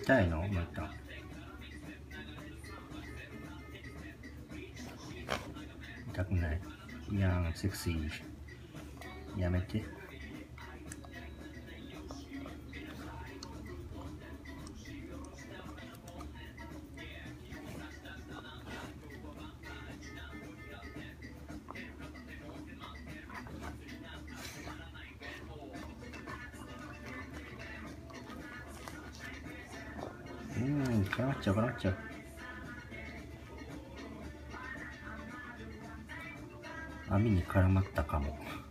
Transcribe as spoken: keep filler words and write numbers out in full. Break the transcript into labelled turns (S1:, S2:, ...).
S1: 痛いのまた。痛くない。いやん、セクシー。やめて。うん、かなっちゃうかなっちゃう。網に絡まったかも。